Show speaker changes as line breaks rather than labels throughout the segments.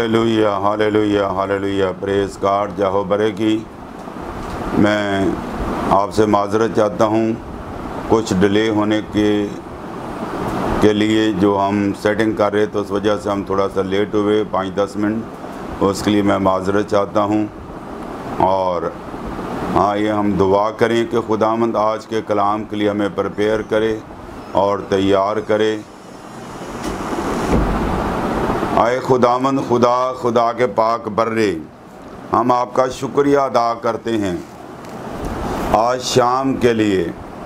Hallelujah hallelujah hallelujah, praise God, जाहो बरे की। मैं आपसे माजरत चाहता हूँ कुछ डिले होने के लिए। जो हम सेटिंग कर रहे तो उस वजह से हम थोड़ा सा लेट हुए 5-10 मिनट, उसके लिए मैं माजरत चाहता हूँ। और आइए हम दुआ करें कि खुदावंद आज के कलाम के लिए हमें प्रिपेयर करे और तैयार करे। आए खुदावंद, खुदा के पाक बर्रे, हम आपका शुक्रिया अदा करते हैं आज शाम के लिए।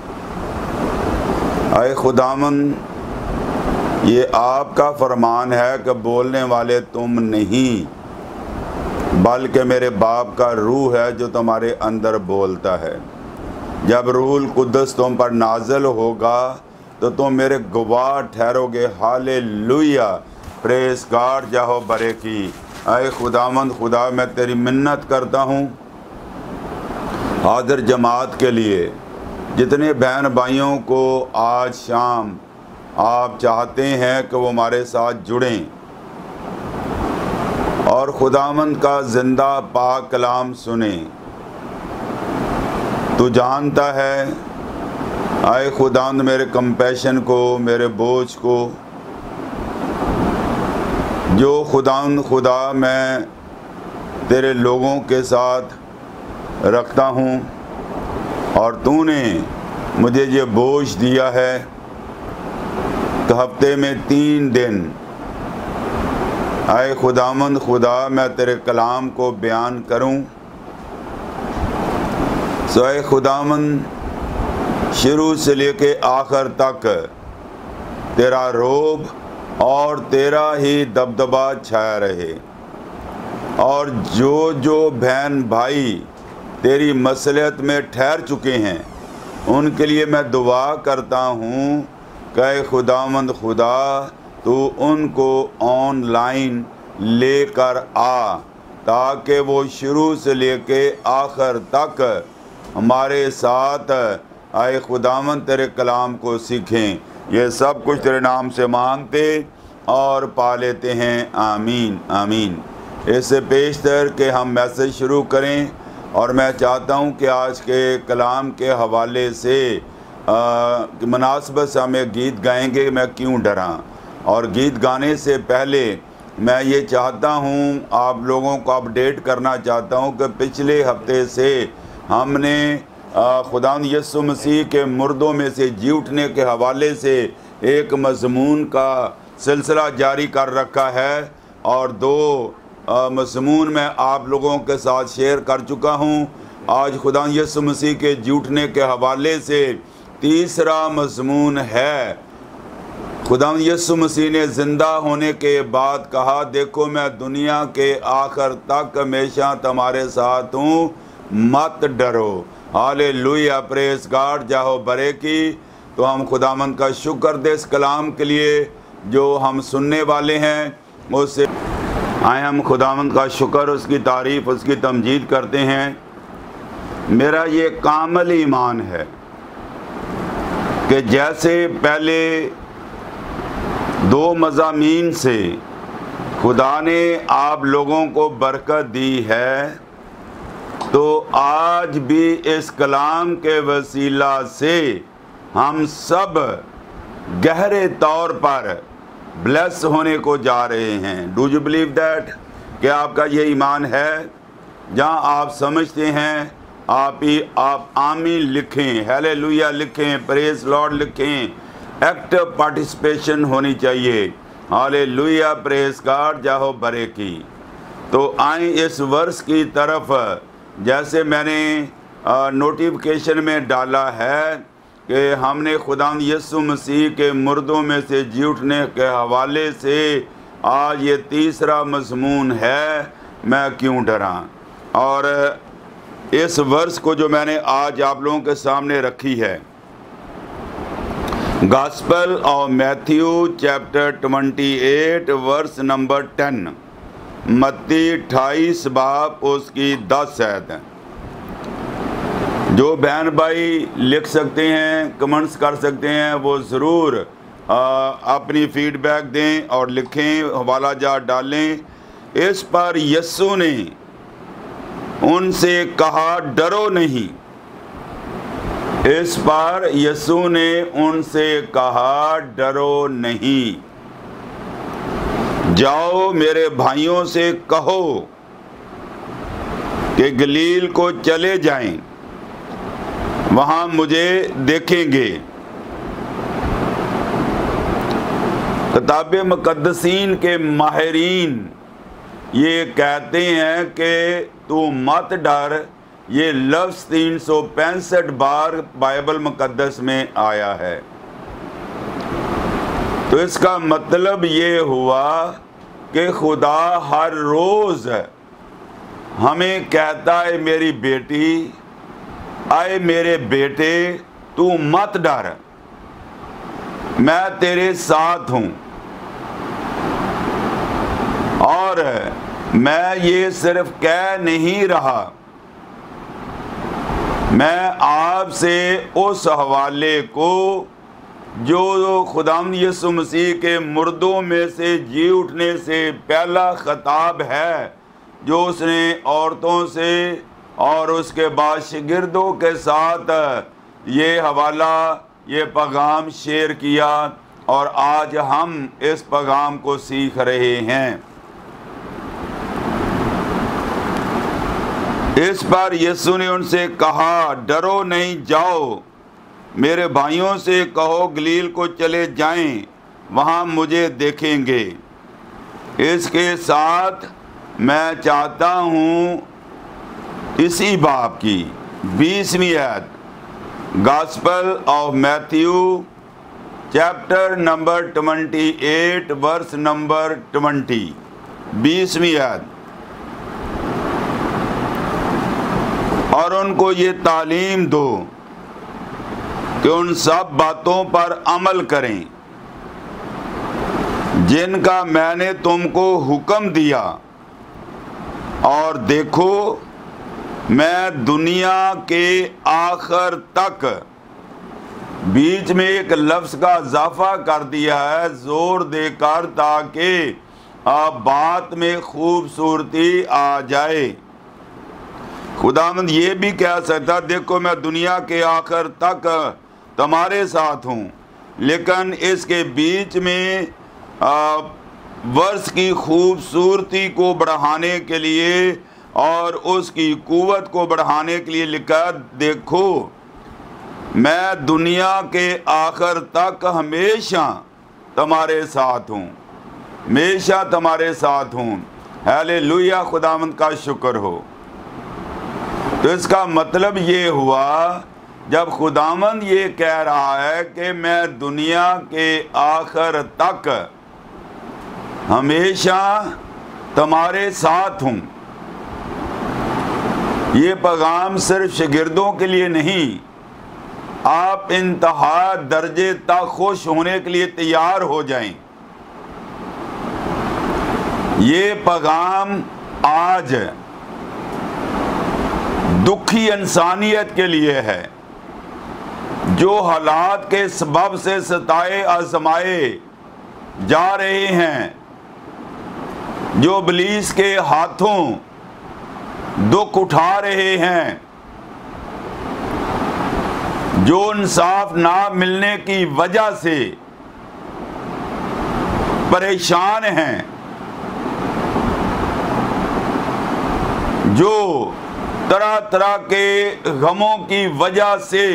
आए खुदावंद, ये आपका फरमान है कि बोलने वाले तुम नहीं बल्कि मेरे बाप का रूह है जो तुम्हारे अंदर बोलता है। जब रूहुल कुद्दस तुम पर नाज़िल होगा तो तुम मेरे गवाह ठहरोगे। हालेलुया, प्रेस गॉड, जाहो बरे की। आए खुदावंद, खुदा मैं तेरी मिन्नत करता हूँ हाज़िर जमात के लिए, जितने बहन भाइयों को आज शाम आप चाहते हैं कि वो हमारे साथ जुड़ें और खुदावंद का ज़िंदा पाक कलाम सुने। तू जानता है आए खुदावंद मेरे कंपैशन को, मेरे बोझ को, जो खुदा मैं तेरे लोगों के साथ रखता हूँ और तूने मुझे ये बोझ दिया है कि हफ्ते में 3 दिन आए खुदावंद खुदा मैं तेरे कलाम को बयान करूँ। सो आए खुदावंद, शुरू से लेके आखिर तक तेरा रोब और तेरा ही दबदबा छाया रहे। और जो बहन भाई तेरी मसलियत में ठहर चुके हैं उनके लिए मैं दुआ करता हूँ कि खुदावंद खुदा तू उनको ऑनलाइन लेकर आ, ताकि वो शुरू से लेके आखिर तक हमारे साथ आए खुदावंद तेरे कलाम को सीखें। ये सब कुछ तेरे नाम से मांगते और पा लेते हैं, आमीन आमीन। इससे पेशतर के हम मैसेज शुरू करें और मैं चाहता हूं कि आज के कलाम के हवाले से मुनासबत से हम एक गीत गाएंगे, मैं क्यों डरा। और गीत गाने से पहले मैं ये चाहता हूं, आप लोगों को अपडेट करना चाहता हूं कि पिछले हफ्ते से हमने खुदावंद यीशु मसीह के मुर्दों में से जी उठने के हवाले से एक मज़मून का सिलसिला जारी कर रखा है और 2 मज़मून मैं आप लोगों के साथ शेयर कर चुका हूं। आज खुदावंद यीशु मसीह के जी उठने के हवाले से तीसरा मज़मून है। खुदावंद यीशु मसीह ने ज़िंदा होने के बाद कहा, देखो मैं दुनिया के आखिर तक हमेशा तुम्हारे साथ हूँ, मत डरो। हालेलुया, प्रेस गॉड, जाहो बरे की। तो हम खुदावंद का शुक्र दे इस कलाम के लिए जो हम सुनने वाले हैं, उससे आए हम खुदावंद का शुक्र, उसकी तारीफ़, उसकी तमजीद करते हैं। मेरा ये कामिल ईमान है कि जैसे पहले 2 मज़ामीन से खुदा ने आप लोगों को बरकत दी है, तो आज भी इस कलाम के वसीला से हम सब गहरे तौर पर ब्लेस होने को जा रहे हैं। Do you believe that? क्या आपका ये ईमान है? जहाँ आप समझते हैं आप आमीन लिखें, हालेलुया लिखें, प्रेज लॉर्ड लिखें। एक्टिव पार्टिसिपेशन होनी चाहिए। हालेलुया, प्रेज गॉड, जाहो बरे की। तो आए इस वर्ष की तरफ, जैसे मैंने नोटिफिकेशन में डाला है कि हमने खुदावंद यीशु मसीह के मुर्दों में से जी उठने के हवाले से आज ये तीसरा मज़मून है, मैं क्यों डरा। और इस वर्ष को जो मैंने आज आप लोगों के सामने रखी है, gospel of Matthew chapter 28 verse number 10, मत्ती 28 बाब उसकी 10 आयत। जो बहन भाई लिख सकते हैं, कमेंट्स कर सकते हैं, वो ज़रूर अपनी फीडबैक दें और लिखें, हवाला जात डालें इस पर यीशु ने उनसे कहा, डरो नहीं। इस पर यीशु ने उनसे कहा, डरो नहीं। जाओ मेरे भाइयों से कहो कि गलील को चले जाएं, वहां मुझे देखेंगे। किताब मुकद्दसीन के माहिरीन ये कहते हैं कि तू मत डर, ये लफ्ज़ 365 बार बाइबल मुकद्दस में आया है। तो इसका मतलब ये हुआ कि खुदा हर रोज़ हमें कहता है, मेरी बेटी, आए मेरे बेटे, तू मत डर, मैं तेरे साथ हूँ। और मैं ये सिर्फ कह नहीं रहा, मैं आपसे उस हवाले को जो खुदावंद यीशु मसीह के मुर्दों में से जी उठने से पहला खिताब है, जो उसने औरतों से और उसके बाद शागिर्दों के साथ ये हवाला, ये पैगाम शेयर किया, और आज हम इस पैगाम को सीख रहे हैं। इस पर यीशु ने उनसे कहा, डरो नहीं, जाओ मेरे भाइयों से कहो गलील को चले जाएं, वहाँ मुझे देखेंगे। इसके साथ मैं चाहता हूँ इसी बाब की 20वीं आयत, gospel of Matthew chapter number 28 verse number 20, 20वीं आयत। और उनको ये तालीम दो कि उन सब बातों पर अमल करें जिनका मैंने तुमको हुक्म दिया, और देखो मैं दुनिया के आखिर तक, बीच में एक लफ्ज़ का इजाफा कर दिया है जोर देकर, ताकि बात में खूबसूरती आ जाए। खुदावंद ये भी कह सकता, देखो मैं दुनिया के आखिर तक तुम्हारे साथ हूँ, लेकिन इसके बीच में वर्ष की खूबसूरती को बढ़ाने के लिए और उसकी कुव्वत को बढ़ाने के लिए लिखा, देखो मैं दुनिया के आखिर तक हमेशा तुम्हारे साथ हूँ, हमेशा तुम्हारे साथ हूँ। हालेलुया, खुदावंद का शुक्र हो। तो इसका मतलब ये हुआ, जब खुदावंद ये कह रहा है कि मैं दुनिया के आखिर तक हमेशा तुम्हारे साथ हूँ, ये पैगाम सिर्फ शागिर्दों के लिए नहीं, आप इंतहा दर्जे तक खुश होने के लिए तैयार हो जाएं। ये पैगाम आज दुखी इंसानियत के लिए है, जो हालात के सबब से सताए आजमाए जा रहे हैं, जो इब्लीस के हाथों दुख उठा रहे हैं, जो इंसाफ ना मिलने की वजह से परेशान हैं, जो तरह तरह के गमों की वजह से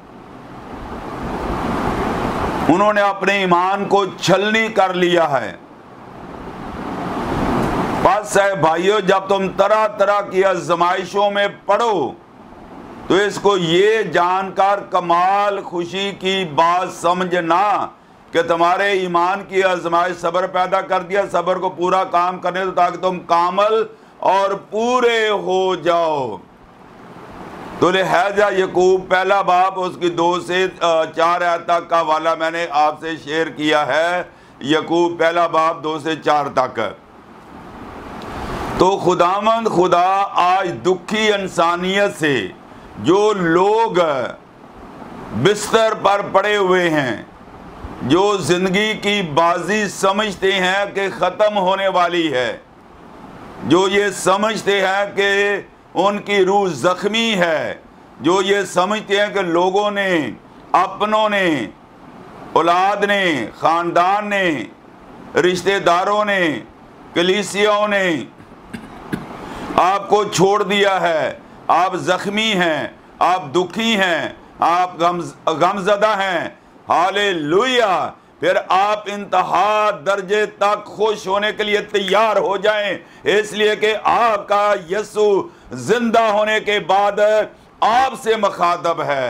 उन्होंने अपने ईमान को छलनी कर लिया है। बस है भाइयों, जब तुम तरह तरह की आजमाइशों में पड़ो तो इसको ये जानकर कमाल खुशी की बात समझना कि तुम्हारे ईमान की आजमाइश सब्र पैदा कर दिया, सब्र को पूरा काम करने दो ताकि तुम कामल और पूरे हो जाओ। तो लिहाजा यकूब पहला बाब उसकी 2 से 4 आयत तक का वाला मैंने आपसे शेयर किया है, यकूब पहला बाब 2 से 4 तक। तो खुदावंद खुदा आज दुखी इंसानियत से, जो लोग बिस्तर पर पड़े हुए हैं, जो जिंदगी की बाजी समझते हैं कि ख़त्म होने वाली है, जो ये समझते हैं कि उनकी रूह ज़ख्मी है, जो ये समझते हैं कि लोगों ने, अपनों ने, औलाद ने, ख़ानदान ने, रिश्तेदारों ने, कलीसियाओं ने आपको छोड़ दिया है, आप ज़ख्मी हैं, आप दुखी हैं, आप गमज़दा हैं, हालेलुया, फिर आप इंतहा दर्जे तक खुश होने के लिए तैयार हो जाएं, इसलिए कि आपका यीशु जिंदा होने के बाद आपसे मुखातब है,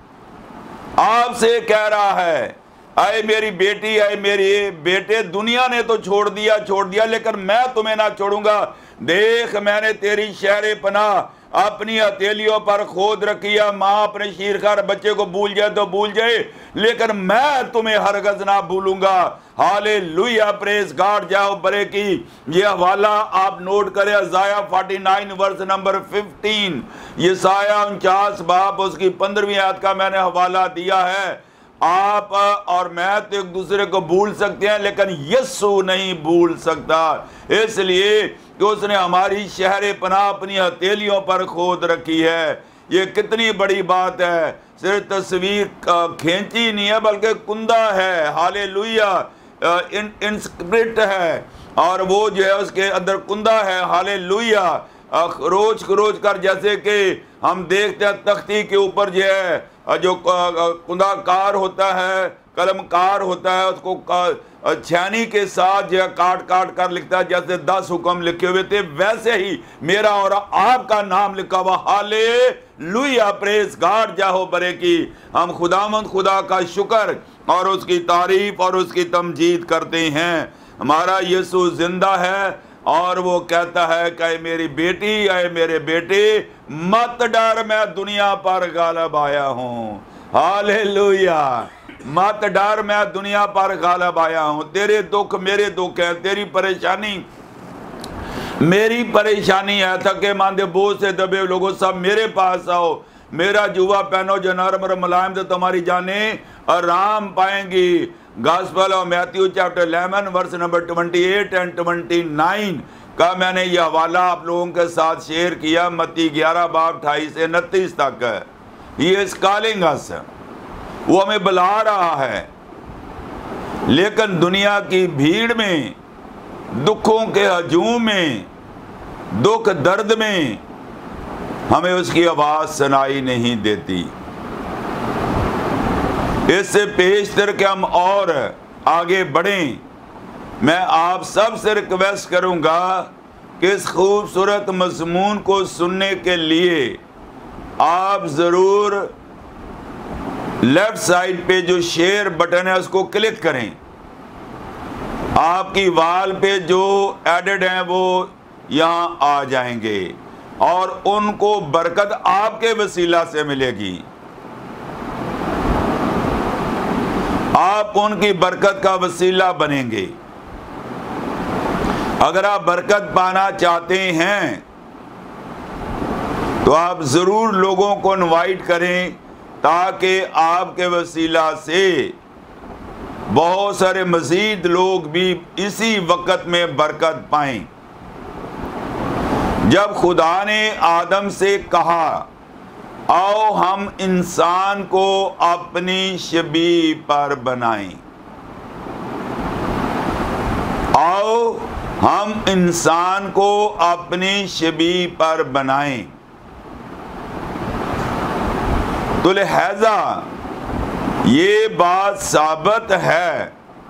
आपसे कह रहा है, आए मेरी बेटी, आए मेरे बेटे, दुनिया ने तो छोड़ दिया, लेकिन मैं तुम्हें ना छोड़ूंगा। देख, मैंने तेरी शहर पनाह अपनी हथेलियों पर खोद रखी है। माँ अपने शीरखार बच्चे को भूल जाए तो भूल जाए, लेकिन मैं तुम्हें हरगज ना भूलूंगा। Hallelujah, praise God. जाओ बरे की ये हवाला आप नोट करें, इज़ाया 49 वर्स नंबर 15, यशायाह 49 बाब उसकी 15वीं आयत का मैंने हवाला दिया है। आप और मैं तो एक दूसरे को भूल सकते हैं, लेकिन यीशु नहीं भूल सकता, इसलिए कि उसने हमारी शहर पनाह अपनी हथेलियों पर खोद रखी है। ये कितनी बड़ी बात है। सिर्फ तस्वीर खींची नहीं है, बल्कि कुंदा है, हालेलुया, इंस्क्रिप्ट है, और वो जो है उसके अंदर कुंदा है, हालेलुया, खरोच खरोच कर, जैसे कि हम देखते हैं तख्ती के ऊपर जो है जो कुंदाकार होता है, कलमकार होता है, उसको छानी के साथ जो है काट काट कर लिखता है, जैसे 10 हुक्म लिखे हुए थे, वैसे ही मेरा और आपका नाम लिखा हुआ। Hallelujah, praise God. जाहो बरे की हम खुदावंद खुदा का शुक्र और उसकी तारीफ और उसकी तमजीद करते हैं। हमारा यीशु जिंदा है और वो कहता है कि मेरी बेटी, आए मेरे बेटे, मत डर, मैं दुनिया पर गालिब आया हूँ। हालेलुया, मत डर, मैं दुनिया पर गालिब आया हूँ। तेरे दुख मेरे दुख है, तेरी परेशानी मेरी परेशानी है। थके मांदे बोझ से दबे लोगों, सब मेरे पास आओ, मेरा जुआ पहनो जो नरम और मुलायम, तो तुम्हारी जाने आराम पाएंगी। Gospel of Matthew chapter 11 verse number 28 and 29 का मैंने यह हवाला आप लोगों के साथ शेयर किया। मत्ती 11 बाब 28 से 29 तक ही इज कॉलिंग अस, वो हमें बुला रहा है, लेकिन दुनिया की भीड़ में, दुखों के हजूम में, दुख दर्द में हमें उसकी आवाज सुनाई नहीं देती। इससे पेशतर के हम और आगे बढ़ें, मैं आप सब से रिक्वेस्ट करूंगा कि इस खूबसूरत मज़मून को सुनने के लिए आप ज़रूर लेफ्ट साइड पे जो शेयर बटन है उसको क्लिक करें। आपकी वाल पे जो एडेड हैं वो यहाँ आ जाएंगे और उनको बरकत आपके वसीला से मिलेगी। आप उनकी बरकत का वसीला बनेंगे। अगर आप बरकत पाना चाहते हैं तो आप ज़रूर लोगों को इनवाइट करें, ताकि आपके वसीला से बहुत सारे मज़ीद लोग भी इसी वक्त में बरकत पाएं। जब खुदा ने आदम से कहा, आओ हम इंसान को अपनी शबीह पर बनाएं, आओ हम इंसान को अपनी शबीह पर बनाएं, तो लिहाजा ये बात साबित है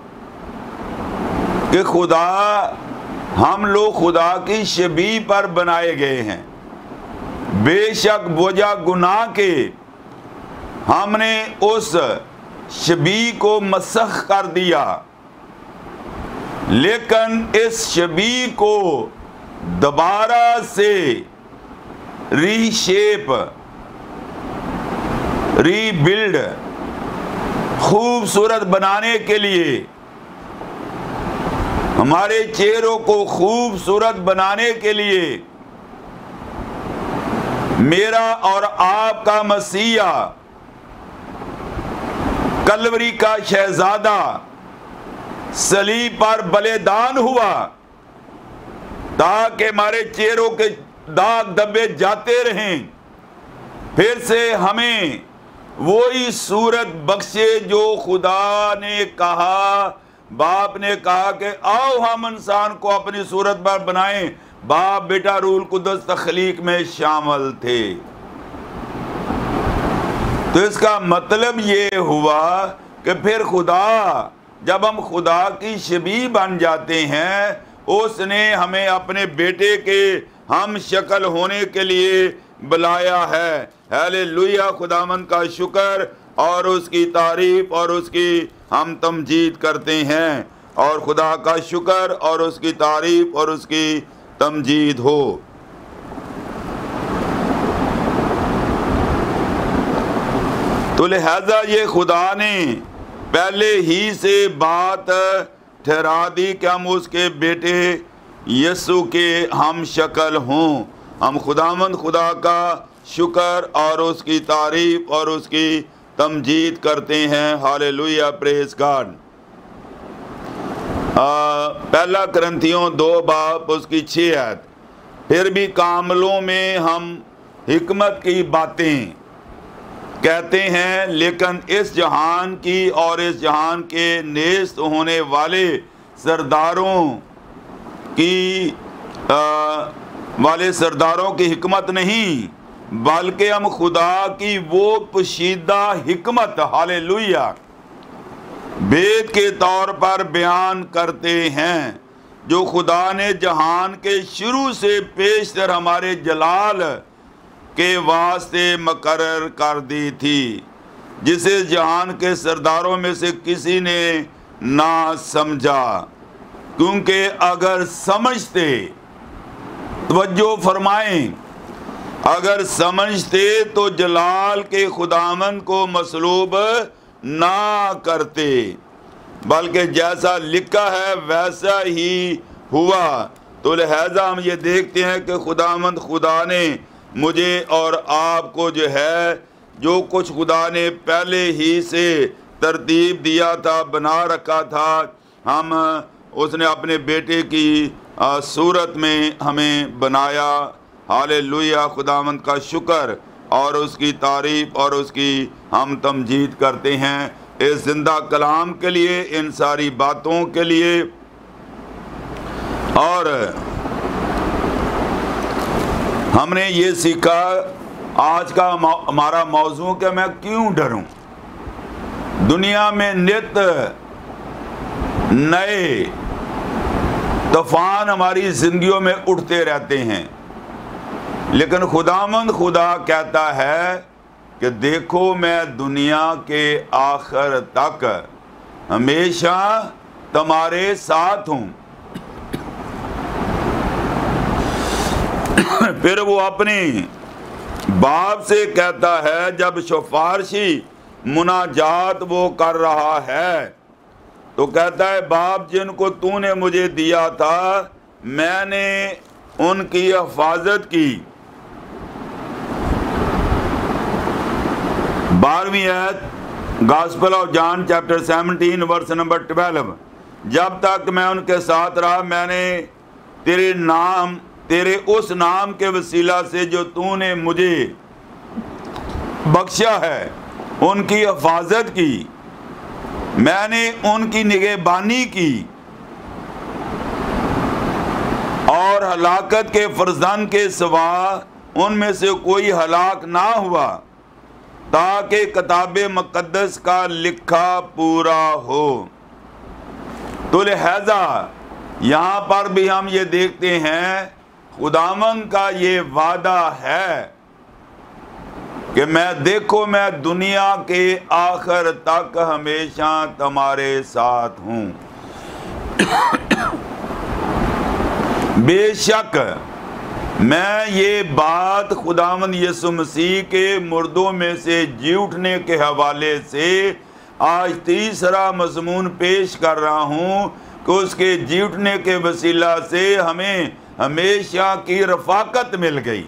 कि खुदा, हम लोग खुदा की शबीह पर बनाए गए हैं। बेशक वजह गुनाह के हमने उस शबीह को मसख कर दिया, लेकिन इस शबीह को दोबारा से रीशेप, रीबिल्ड, खूबसूरत बनाने के लिए, हमारे चेहरों को खूबसूरत बनाने के लिए मेरा और आपका मसीहा, कलवरी का शहजादा, सलीब पर बलिदान हुआ, ताकि हमारे चेहरों के दाग धब्बे जाते रहें, फिर से हमें वही सूरत बख्शे जो खुदा ने कहा, बाप ने कहा कि आओ हम इंसान को अपनी सूरत पर बनाएं। बाप, बेटा, रूह कुद्दस तख्लीक में शामिल थे। तो इसका मतलब ये हुआ कि फिर खुदा, जब हम खुदा की शबीह बन जाते हैं, उसने हमें अपने बेटे के हम शक्ल होने के लिए बुलाया है। हालेलुया, खुदावंद का शुक्र और उसकी तारीफ और उसकी हम तमजीद करते हैं, और खुदा का शुक्र और उसकी तारीफ और उसकी तमजीद हो। तो लिहाजा ये खुदा ने पहले ही से बात ठहरा दी कि हम उसके बेटे यीशु के हम शक्ल हों। हम खुदावंद खुदा का शुक्र और उसकी तारीफ और उसकी तमजीद करते हैं। Hallelujah, praise God. पहला करंथियों 2 बाब उसकी 6 आयत। फिर भी कामलों में हम हिकमत की बातें कहते हैं, लेकिन इस जहान की और इस जहान के नेस्त होने वाले सरदारों की हिकमत नहीं, बल्कि हम खुदा की वो पोशीदा हिकमत, हालेलुया, भेद के तौर पर बयान करते हैं, जो खुदा ने जहान के शुरू से पेशतर हमारे जलाल के वास्ते मुकर्रर कर दी थी, जिसे जहान के सरदारों में से किसी ने ना समझा। क्योंकि अगर समझते, तवज्जो फरमाएं, अगर समझते तो जलाल के खुदावंद को मसलूब ना करते, बल्कि जैसा लिखा है वैसा ही हुआ। तो लिहाजा हम ये देखते हैं कि खुदावंद खुदा ने मुझे और आपको जो है, जो कुछ खुदा ने पहले ही से तरतीब दिया था, बना रखा था, हम उसने अपने बेटे की सूरत में हमें बनाया। हालेलुया, खुदावंद का शुक्र और उसकी तारीफ और उसकी हम तमजीद करते हैं इस जिंदा कलाम के लिए, इन सारी बातों के लिए। और हमने ये सीखा, आज का हमारा मौजू कि मैं क्यों डरूं। दुनिया में नित नए तूफान हमारी जिंदगियों में उठते रहते हैं, लेकिन खुदावंद खुदा कहता है कि देखो मैं दुनिया के आखिर तक हमेशा तुम्हारे साथ हूं। फिर वो अपने बाप से कहता है, जब सिफारिशी मुनाजात वो कर रहा है, तो कहता है, बाप, जिनको तूने मुझे दिया था मैंने उनकी हिफाजत की। 12वीं आयत, gospel of John chapter 17 verse number 12। जब तक मैं उनके साथ रहा, मैंने तेरे उस नाम के वसीला से जो तूने मुझे बख्शा है उनकी हिफाजत की, मैंने उनकी निगहबानी की, और हलाकत के फर्जंद के सिवा उनमें से कोई हलाक ना हुआ, ताकि किताब मुकद्दस का लिखा पूरा हो। तो लिहाजा यहाँ पर भी हम ये देखते हैं, खुदावंद का ये वादा है कि मैं दुनिया के आखिर तक हमेशा तुम्हारे साथ हूँ। बेशक मैं ये बात खुदावंद यीशु मसीह के मुर्दों में से जी उठने के हवाले से आज तीसरा मज़मून पेश कर रहा हूँ कि उसके जी उठने के वसीला से हमें हमेशा की रफाकत मिल गई।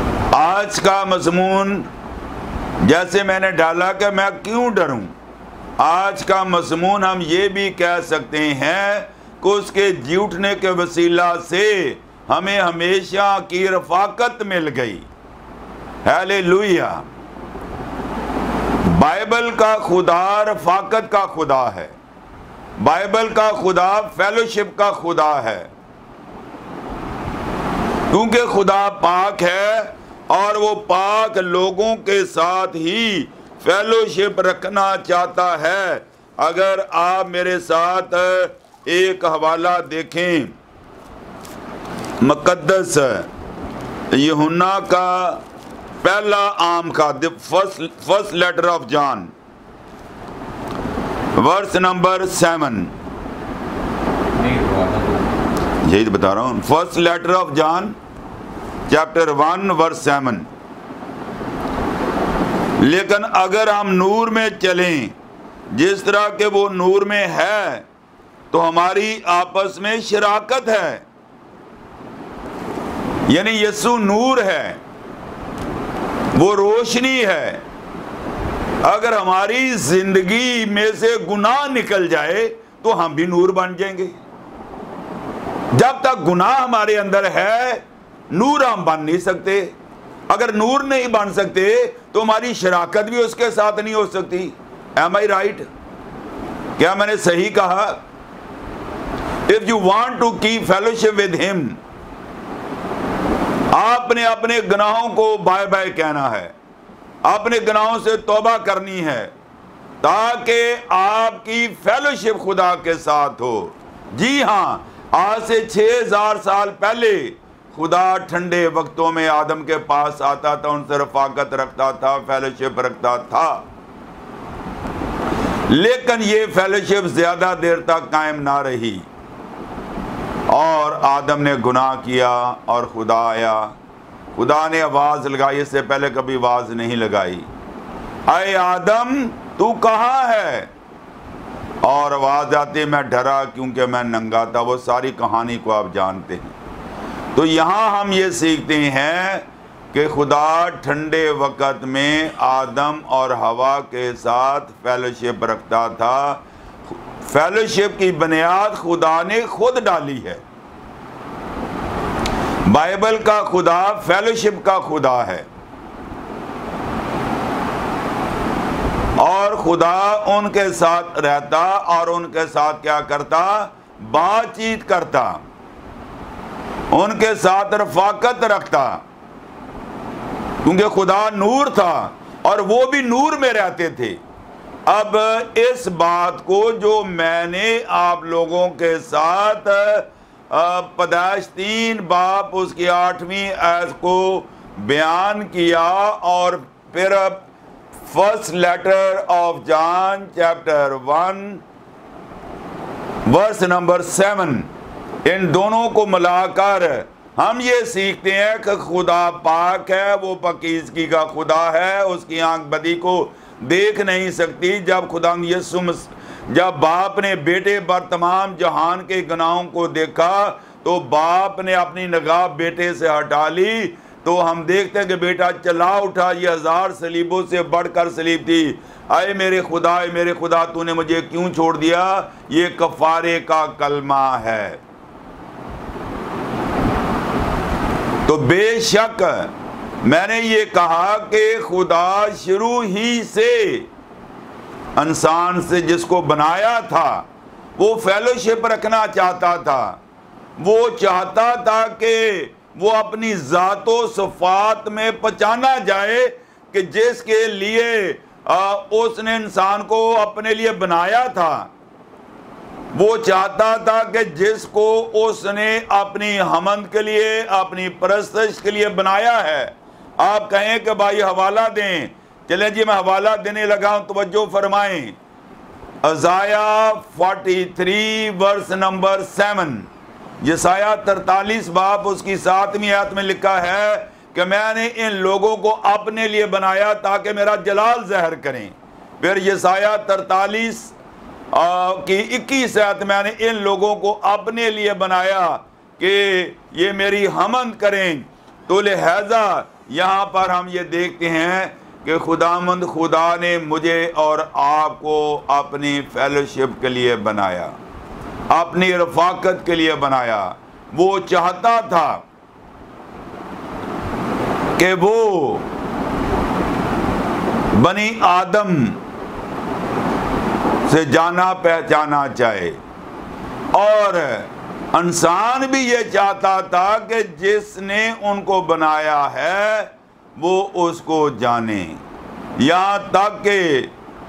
आज का मज़मून जैसे मैंने डाला कि मैं क्यों डरूं, आज का मज़मून हम ये भी कह सकते हैं कि उसके झूठने के वसीला से हमें हमेशा की रफ़ाकत मिल गई। हालेलुया। बाइबल का खुदा रफ़ाकत का खुदा है। बाइबल का खुदा फेलोशिप का खुदा है, क्योंकि खुदा पाक है और वो पाक लोगों के साथ ही फेलोशिप रखना चाहता है। अगर आप मेरे साथ एक हवाला देखें मुकद्दस यूहन्ना का पहला आम का first letter of John verse number 7, यही तो बता रहा हूँ। First letter of John chapter 1 verse 7। लेकिन अगर हम नूर में चलें जिस तरह के वो नूर में है, तो हमारी आपस में शराकत है। यानी यीशु नूर है, वो रोशनी है। अगर हमारी जिंदगी में से गुनाह निकल जाए तो हम भी नूर बन जाएंगे। जब तक गुनाह हमारे अंदर है, नूर हम बन नहीं सकते। अगर नूर नहीं बन सकते तो हमारी शराकत भी उसके साथ नहीं हो सकती। Am I right? क्या मैंने सही कहा? If you want to keep fellowship with him, आपने अपने गुनाहों को बाय बाय कहना है, अपने गुनाहों से तौबा करनी है, ताकि आपकी फेलोशिप खुदा के साथ हो। जी हाँ, आज से 6000 साल पहले खुदा ठंडे वक्तों में आदम के पास आता था, उनसे रफाकत रखता था, फेलोशिप रखता था। लेकिन ये फेलोशिप ज्यादा देर तक कायम ना रही और आदम ने गुनाह किया और खुदा आया। खुदा ने आवाज लगाई, इससे पहले कभी आवाज नहीं लगाई, अरे आदम तू कहाँ है? और आवाज आती, मैं डरा क्योंकि मैं नंगा था। वो सारी कहानी को आप जानते हैं। तो यहाँ हम ये सीखते हैं कि खुदा ठंडे वक़्त में आदम और हवा के साथ फेलोशिप रखता था। फेलोशिप की बुनियाद खुदा ने खुद डाली है। बाइबल का खुदा फेलोशिप का खुदा है और खुदा उनके साथ रहता और उनके साथ क्या करता? बातचीत करता, उनके साथ रफाकत रखता, क्योंकि खुदा नूर था और वो भी नूर में रहते थे। अब इस बात को जो मैंने आप लोगों के साथ पैदाइश 3 बाब उसकी 8वीं आयत को बयान किया और फिर first letter of John chapter 1 verse number 7, इन दोनों को मिलाकर हम ये सीखते हैं कि खुदा पाक है, वो पाकीज़गी का खुदा है, उसकी आंख बदी को देख नहीं सकती। जब खुदा यीशु जब बाप ने बेटे पर तमाम जहान के गुनाहों को देखा तो बाप ने अपनी निगाह बेटे से हटा ली। तो हम देखते हैं कि बेटा चला उठा, ये 1000 सलीबों से बढ़कर सलीब थी। आए मेरे खुदा तूने मुझे क्यों छोड़ दिया? ये कफारे का कलमा है। तो बेशक मैंने ये कहा कि खुदा शुरू ही से इंसान से जिसको बनाया था वो फेलोशिप रखना चाहता था। वो चाहता था कि वो अपनी ज़ातो सिफ़ात में पहचाना जाए कि जिसके लिए उसने इंसान को अपने लिए बनाया था। वो चाहता था कि जिसको उसने अपनी हमद के लिए, अपनी परस्तिश के लिए बनाया है। आप कहें कि भाई हवाला दें, चले जी मैं हवाला देने लगा हूं, तवज्जो फरमाएं। अज़ाया 43 वर्स नंबर 7, यसाया 43 बाब उसकी 7वीं आयत में लिखा है कि मैंने इन लोगों को अपने लिए बनाया ताकि मेरा जलाल ज़हर करें। फिर यसाया 43 की 21 आयत, मैंने इन लोगों को अपने लिए बनाया कि ये मेरी हमद करें। तो लिहाजा यहाँ पर हम ये देखते हैं कि खुदावंद खुदा ने मुझे और आपको अपनी फेलोशिप के लिए बनाया, अपनी रफाकत के लिए बनाया। वो चाहता था कि वो बनी आदम से जाना पहचाना चाहे, और इंसान भी ये चाहता था कि जिसने उनको बनाया है वो उसको जाने। यहाँ तक कि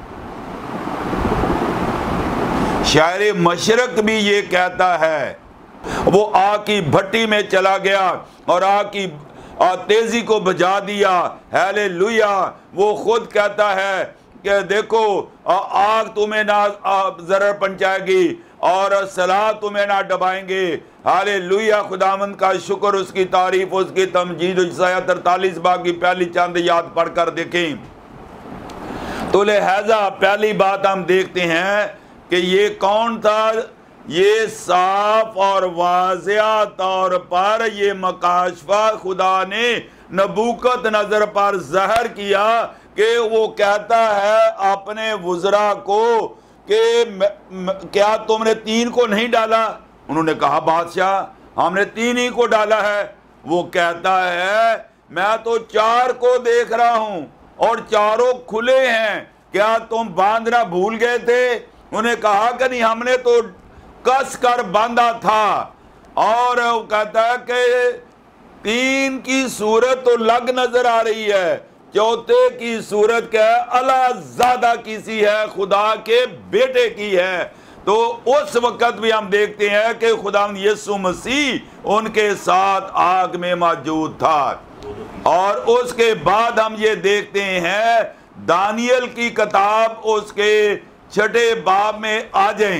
शायर मशरक भी ये कहता है, वो आग की भट्टी में चला गया और आग की तेजी को बुझा दिया। हालेलुया। वो खुद कहता है कि देखो आग तुम्हें ना जरर पहुंचाएगी और सलाह तुम्हें ना दबाएंगे। हालेलुया। खुदावंद का शुक्र, उसकी तारीफ, उसकी तमजीद। ईसाया 43 बाग की पहली चंद याद पढ़कर देखें तो लिहाजा पहली बात हम देखते हैं कि ये कौन था। ये साफ और वाज़िया तौर पर ये मकाशफा खुदा ने नबूकत नजर पर ज़हर किया कि वो कहता है अपने वुज़रा को कि क्या तुमने 3 को नहीं डाला? उन्होंने कहा बादशाह हमने 3 ही को डाला है। वो कहता है मैं तो 4 को देख रहा हूं और चारों खुले हैं, क्या तुम बांधना भूल गए थे? उन्हें कहा कि नहीं, हमने तो कस कर बांधा था। और वो कहता है कि 3 की सूरत तो लग नजर आ रही है, चौथे की सूरत क्या है? अला ज़ादा किसी है, खुदा के बेटे की है। तो उस वक्त भी हम देखते हैं कि खुदा यीशु मसीह उनके साथ आग में मौजूद था। और उसके बाद हम ये देखते हैं दानियल की किताब उसके 6 बाब में आ जाएं।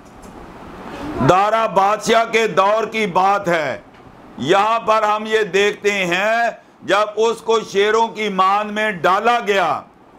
दारा बादशाह के दौर की बात है। यहां पर हम ये देखते हैं जब उसको शेरों की मान में डाला गया,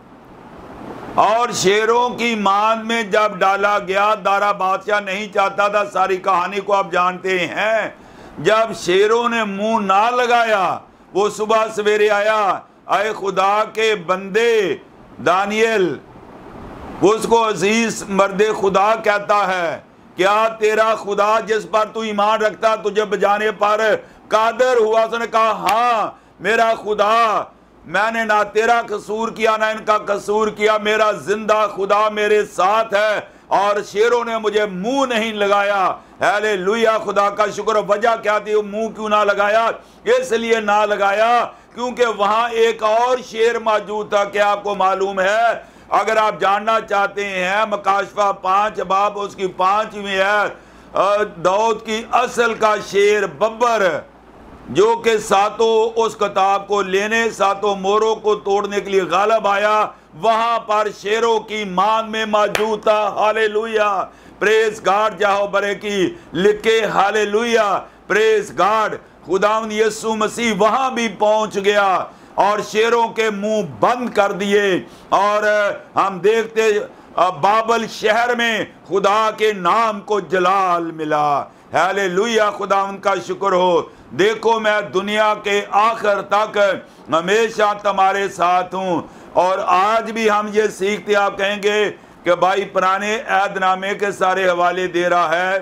और शेरों की मान में जब डाला गया, दारा बादशाह नहीं चाहता था, सारी कहानी को आप जानते हैं। जब शेरों ने मुंह ना लगाया, वो सुबह सवेरे आया, आए खुदा के बंदे दानियल, उसको अजीज मर्दे खुदा कहता है, क्या तेरा खुदा जिस पर तू ईमान रखता तुझे बजाने पर कादर हुआ? उसने कहा हाँ मेरा खुदा, मैंने ना तेरा कसूर किया ना इनका कसूर किया, मेरा जिंदा खुदा मेरे साथ है और शेरों ने मुझे मुंह नहीं लगाया। हालेलुया। खुदा का शुक्र। वजह क्या थी? वो मुंह क्यों ना लगाया? इसलिए ना लगाया क्योंकि वहां एक और शेर मौजूद था। क्या आपको मालूम है? अगर आप जानना चाहते हैं, मकाशफा 5 बाब उसकी 5वीं है, दाऊद की असल का शेर बब्बर, जो कि सातों उस किताब को लेने, सातों मोरों को तोड़ने के लिए गालिब आया, वहां पर शेरों की मान में मौजूद था। हालेलुया। Praise God. जाहो बरे की लिखे हालेलुया। Praise God. खुदावंद यीशु मसीह वहां भी पहुंच गया और शेरों के मुंह बंद कर दिए। और हम देखते बाबल शहर में खुदा के नाम को जलाल मिला। हालेलुया। खुदा उनका शुक्र हो। देखो मैं दुनिया के आखिर तक हमेशा तुम्हारे साथ हूं। और आज भी हम ये सीखते, आप कहेंगे कि भाई पुराने अहदनामे के सारे हवाले दे रहा है।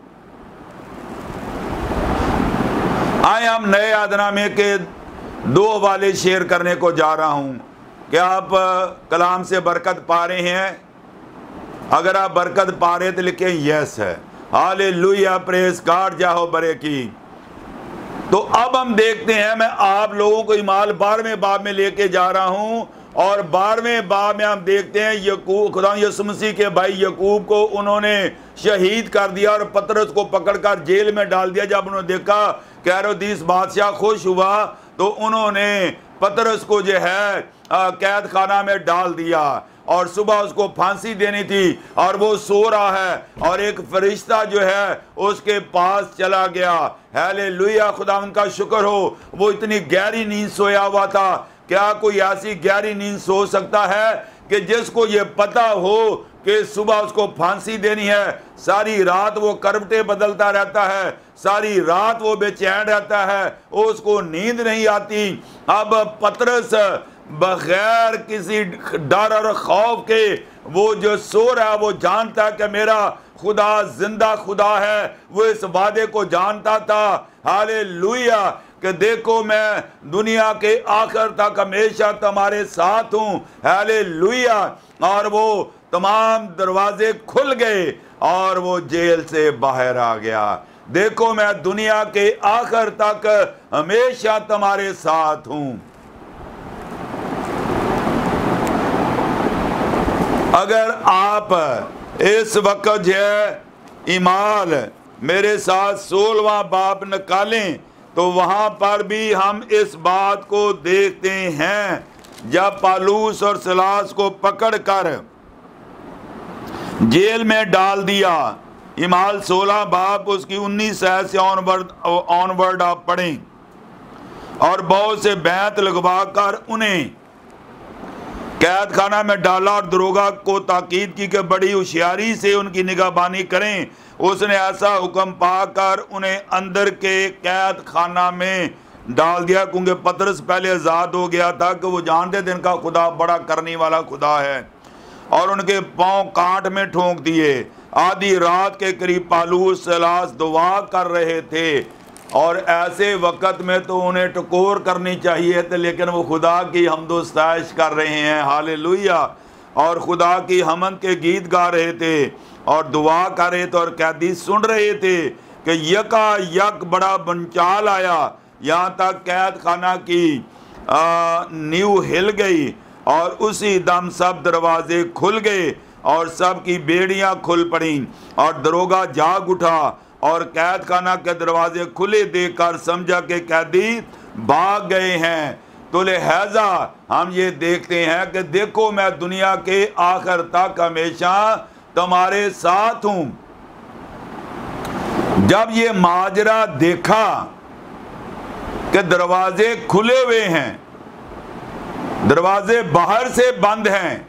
आए हम नए अहदनामे के 2 हवाले शेयर करने को जा रहा हूं। क्या आप कलाम से बरकत पा रहे हैं? अगर आप बरकत पा रहे तो लिखें यस है। हालेलुया। Praise God. जाहो बरे की। तो अब हम देखते हैं, मैं आप लोगों को इमाल 12वें बाब में लेके जा रहा हूं। और 12वें बाब में हम देखते हैं यकूब, खुदा यीशु मसीह के भाई यकूब को उन्होंने शहीद कर दिया और पतरस को पकड़कर जेल में डाल दिया। जब उन्होंने देखा कि हेरोदेस बादशाह खुश हुआ तो उन्होंने पतरस को जो है कैद खाना में डाल दिया और सुबह उसको फांसी देनी थी और वो सो रहा है और एक फरिश्ता जो है उसके पास चला गया। हालेलुया। खुदा उनका शुक्र हो। वो इतनी गहरी नींद सोया हुआ था। क्या कोई ऐसी गहरी नींद सो सकता है कि जिसको ये पता हो कि सुबह उसको फांसी देनी है? सारी रात वो करवटें बदलता रहता है, सारी रात वो बेचैन रहता है, उसको नींद नहीं आती। अब पतरस बगैर किसी डर और खौफ के वो जो सो रहा है वो जानता है कि मेरा खुदा जिंदा खुदा है। वो इस वादे को जानता था, हालेलुया, कि देखो मैं दुनिया के आखिर तक हमेशा तुम्हारे साथ हूँ, हालेलुया। और वो तमाम दरवाजे खुल गए और वो जेल से बाहर आ गया। देखो मैं दुनिया के आखिर तक हमेशा तुम्हारे साथ हूं। अगर आप इस वक्त जो है ईमाल मेरे साथ 16वां बाब निकालें तो वहां पर भी हम इस बात को देखते हैं, जब पालूस और सिलास को पकड़कर जेल में डाल दिया। इमाल 16 बाब उसकी 19 आयत से ऑनवर्ड आप पढ़ें। और बहुत से बैत लगवा कर उन्हें कैद खाना में डाला और दरोगा को ताकीद की कि बड़ी होशियारी से उनकी निगहबानी करें। उसने ऐसा हुक्म पाकर उन्हें अंदर के कैद खाना में डाल दिया, क्योंकि पतरस पहले आज़ाद हो गया था कि वो जानते थे इनका खुदा बड़ा करने वाला खुदा है। और उनके पांव कांट में ठोंक दिए। आधी रात के करीब पालूस सिलास दुआ कर रहे थे, और ऐसे वक्त में तो उन्हें टकोर करनी चाहिए थी, लेकिन वो खुदा की हम्दोस्ताइश कर रहे हैं, हालेलुया। और खुदा की हमद के गीत गा रहे थे और दुआ कर रहे थे, और कैदी सुन रहे थे कि यका यक बड़ा बंचाल आया। यहाँ तक कैद खाना की नींव हिल गई और उसी दम सब दरवाजे खुल गए और सब की बेड़ियां खुल पड़ी। और दरोगा जाग उठा और कैद खाना के दरवाजे खुले देखकर समझा कि कैदी भाग गए हैं। तो लिहाजा हम ये देखते हैं कि देखो मैं दुनिया के आखिर तक हमेशा तुम्हारे साथ हूं। जब ये माजरा देखा कि दरवाजे खुले हुए हैं, दरवाजे बाहर से बंद हैं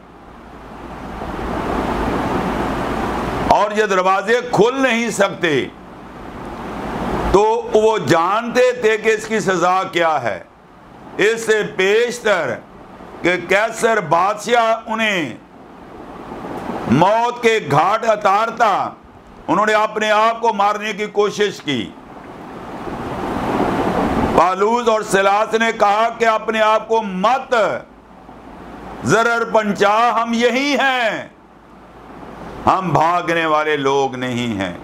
और ये दरवाजे खुल नहीं सकते, तो वो जानते थे कि इसकी सजा क्या है। इससे पेशतर कि कैसर बादशाह उन्हें मौत के घाट उतारता, उन्होंने अपने आप को मारने की कोशिश की। पालूस और सिलास ने कहा कि अपने आप को मत जरर पंचा, हम यही हैं, हम भागने वाले लोग नहीं हैं।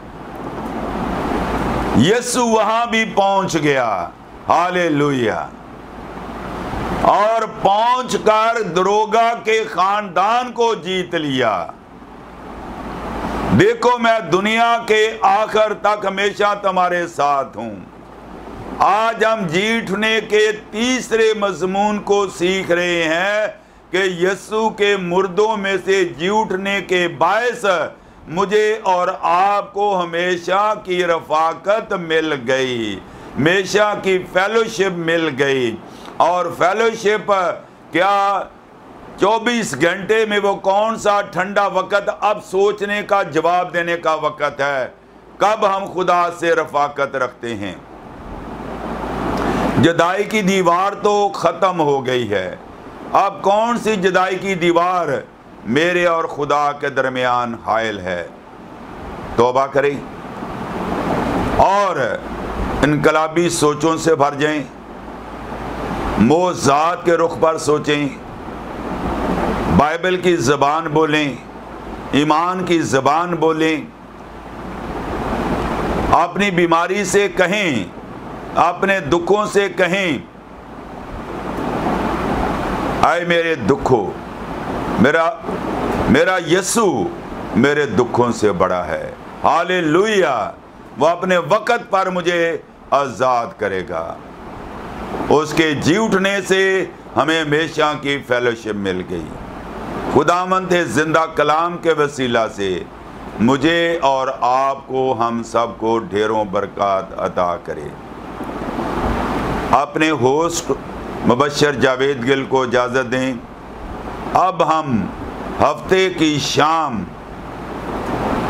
यीशु वहां भी पहुंच गया, हालेलुया। और पहुंचकर दरोगा के खानदान को जीत लिया। देखो मैं दुनिया के आखिर तक हमेशा तुम्हारे साथ हूं। आज हम जी उठने के तीसरे मजमून को सीख रहे हैं कि यीशु के मुर्दों में से जी उठने के बायस मुझे और आपको हमेशा की रफाकत मिल गई, हमेशा की फेलोशिप मिल गई। और फेलोशिप क्या 24 घंटे में वो कौन सा ठंडा वक्त, अब सोचने का जवाब देने का वक्त है, कब हम खुदा से रफाकत रखते हैं। जुदाई की दीवार तो ख़त्म हो गई है, अब कौन सी जुदाई की दीवार मेरे और खुदा के दरमियान हायल है। तौबा करें और इनकलाबी सोचों से भर जाएं, मौज़ात के रुख पर सोचें, बाइबल की ज़बान बोलें, ईमान की ज़बान बोलें, अपनी बीमारी से कहें, अपने दुखों से कहें, आए मेरे दुखों, मेरा यीशु मेरे दुखों से बड़ा है, हालेलुया। वो अपने वक़्त पर मुझे आज़ाद करेगा। उसके जी उठने से हमें हमेशा की फेलोशिप मिल गई। खुदावंद जिंदा कलाम के वसीला से मुझे और आपको, हम सबको ढेरों बरकत अता करे। अपने होस्ट मुबशर जावेद गिल को इजाज़त दें। अब हम हफ्ते की शाम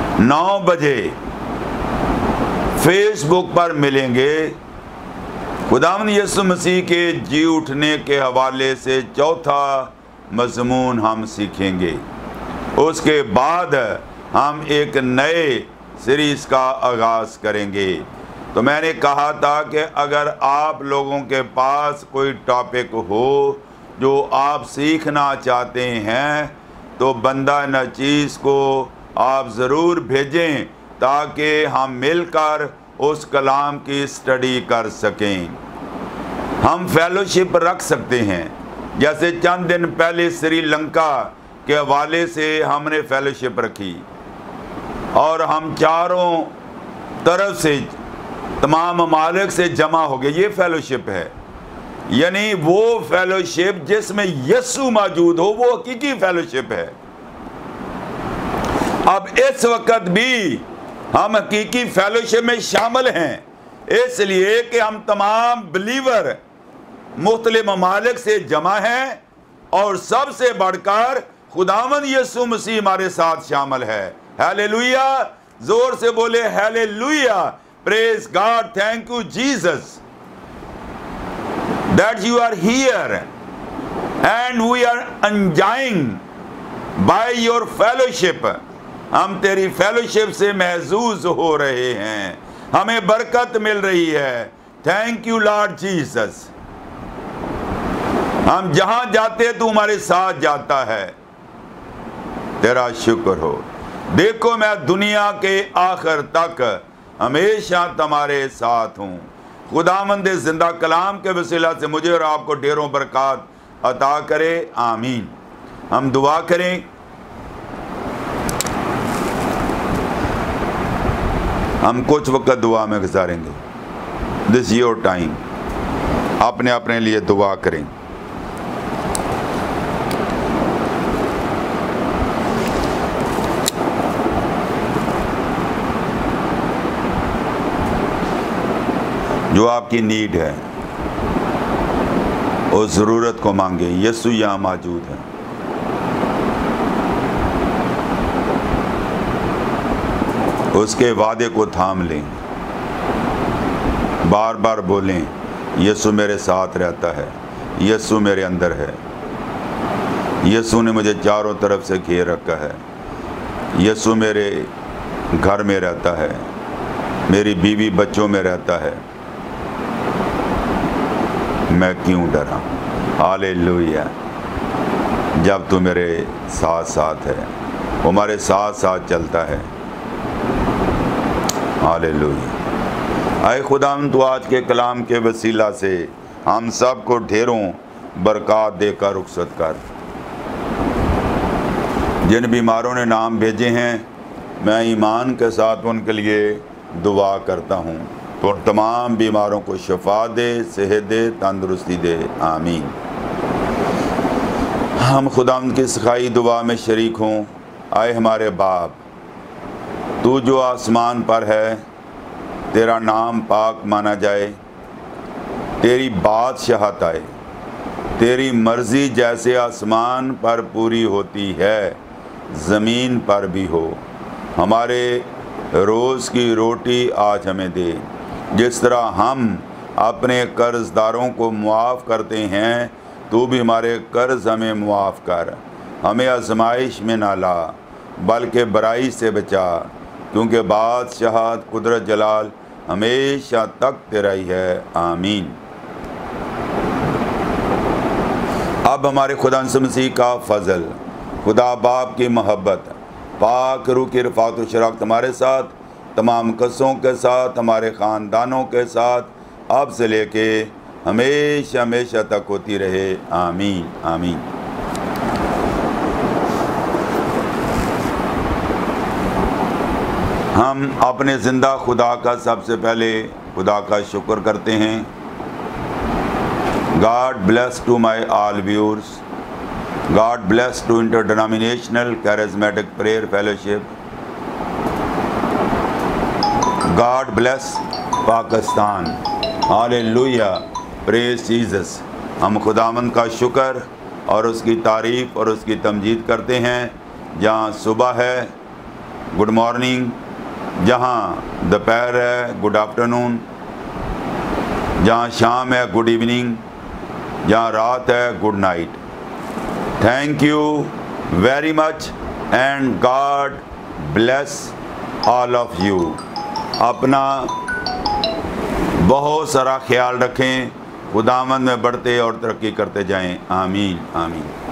9 बजे फेसबुक पर मिलेंगे। खुदावंद यीशु मसीह के जी उठने के हवाले से चौथा मज़मून हम सीखेंगे। उसके बाद हम एक नए सीरीज़ का आगाज़ करेंगे। तो मैंने कहा था कि अगर आप लोगों के पास कोई टॉपिक हो जो आप सीखना चाहते हैं तो बंदा नचीज़ को आप ज़रूर भेजें ताकि हम मिलकर उस कलाम की स्टडी कर सकें। हम फेलोशिप रख सकते हैं, जैसे चंद दिन पहले श्रीलंका के हवाले से हमने फेलोशिप रखी और हम चारों तरफ से तमाम ममालिक से जमा हो गए। ये फेलोशिप है, यानी वो फेलोशिप जिसमें यीशु मौजूद हो, वो हकीकी फेलोशिप है। अब इस वक्त भी हम हकीकी फेलोशिप में शामिल हैं, इसलिए कि हम तमाम बिलीवर मुख्तलिफ ममालिक से जमा हैं और सबसे बढ़कर खुदावंद यीशु मसीह हमारे साथ शामिल है। हालेलुया, जोर से बोले hallelujah, praise God, thank you Jesus that you are here and we are enjoying by your fellowship. हम तेरी फेलोशिप से महसूस हो रहे हैं, हमें बरकत मिल रही है। Thank you Lord Jesus. हम जहां जाते तू हमारे साथ जाता है, तेरा शुक्र हो। देखो मैं दुनिया के आखिर तक हमेशा तुम्हारे साथ हूँ। खुदावंद जिंदा कलाम के वसीला से मुझे और आपको ढेरों बरकत अता करे, आमीन। हम दुआ करें। हम कुछ वक्त दुआ में गुजारेंगे। दिस योर टाइम, अपने अपने लिए दुआ करें। जो आपकी नीड है उस ज़रूरत को मांगे। यीशु यहाँ मौजूद है। उसके वादे को थाम लें, बार बार बोलें, यीशु मेरे साथ रहता है, यीशु मेरे अंदर है, यीशु ने मुझे चारों तरफ से घेर रखा है, यीशु मेरे घर में रहता है, मेरी बीवी बच्चों में रहता है, मैं क्यों डरा। हालेलुया, जब तू मेरे साथ साथ है, वो हमारे साथ साथ चलता है। हालेलुया। आए खुदावंद, तू आज के कलाम के वसीला से हम सब को ढेरों बरकत देकर रुखसत कर। जिन बीमारों ने नाम भेजे हैं, मैं ईमान के साथ उनके लिए दुआ करता हूँ। तो तमाम बीमारों को शफा दे, सेहत दे, तंदुरुस्ती दे, आमीन। हम खुदावंद की सिखाई दुआ में शरीक हों। आए हमारे बाप, तू जो आसमान पर है, तेरा नाम पाक माना जाए, तेरी बादशाहत आए, तेरी मर्ज़ी जैसे आसमान पर पूरी होती है ज़मीन पर भी हो। हमारे रोज़ की रोटी आज हमें दे, जिस तरह हम अपने कर्ज़दारों को मुआफ़ करते हैं, तू भी हमारे कर्ज़ हमें मुआफ़ कर। हमें आज़माइश में ना ला, बल्कि बुराई से बचा, क्योंकि बादशाहत, कुदरत, जलाल हमेशा तक तेरा ही है, आमीन। अब हमारे खुदा मसीह का फ़ज़ल, खुदा बाप की मोहब्बत, पाक रूह की रफ़ात व शराकत हमारे साथ, तमाम कस्सों के साथ, हमारे ख़ानदानों के साथ, अब से लेके हमेशा हमेशा तक होती रहे, आमीन आमीन। हम अपने ज़िंदा खुदा का सबसे पहले खुदा का शुक्र करते हैं। God bless to my all viewers, God bless to interdenominational charismatic prayer fellowship, God bless Pakistan. Hallelujah, praise Jesus. हम खुदावंद का शुक्र और उसकी तारीफ़ और उसकी तमजीद करते हैं। जहाँ सुबह है, गुड मॉर्निंग, जहाँ दोपहर है, गुड आफ्टरनून, जहाँ शाम है गुड इवनिंग, जहाँ रात है good night. Thank you very much and God bless all of you. अपना बहुत सारा ख्याल रखें, खुदावंद में बढ़ते और तरक्की करते जाएं। आमीन आमीन।